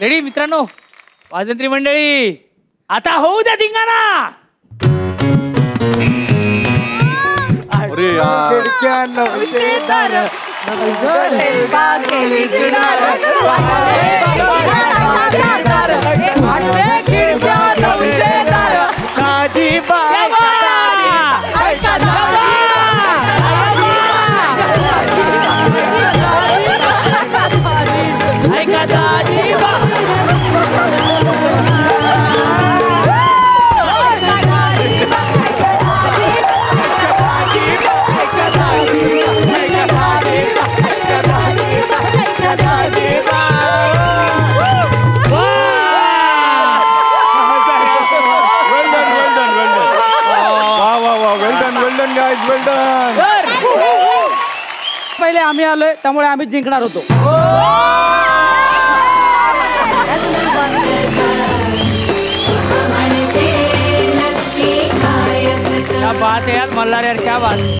Ready मित्रांनो, वाजंत्री मंडळी, आता होऊ द्या धिंगाणा. अरे यार पहिले आम्ही आलोय त्यामुळे आम्ही जिंकणार होतो. क्या बात है यार मल्हार यार, क्या बात.